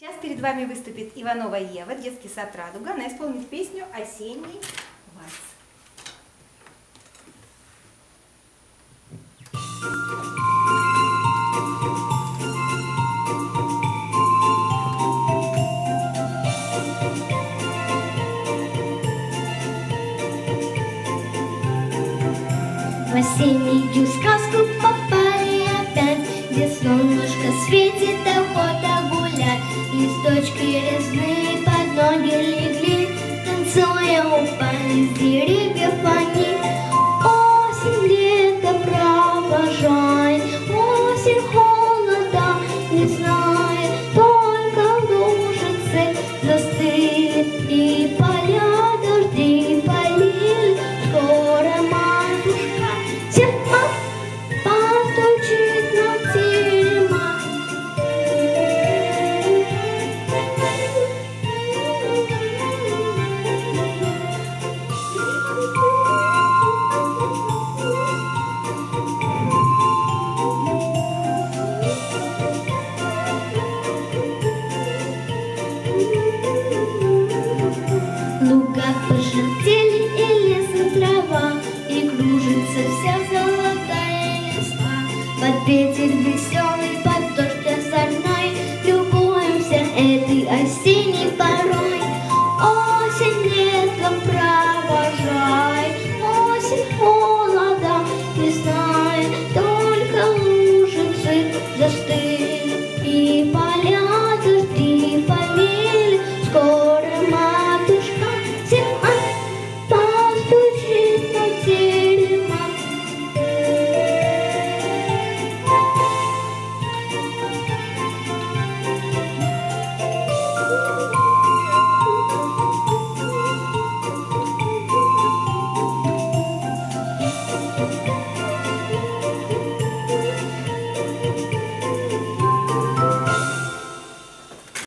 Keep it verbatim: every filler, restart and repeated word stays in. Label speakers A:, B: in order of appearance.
A: Сейчас перед вами выступит Иванова Ева, детский сад «Радуга». Она исполнит песню «Осенний вальс».
B: В осеннюю сказку попали опять, где солнышко светит, охота гулять. Листочки резные под ноги легли, танцуя упали с деревьев.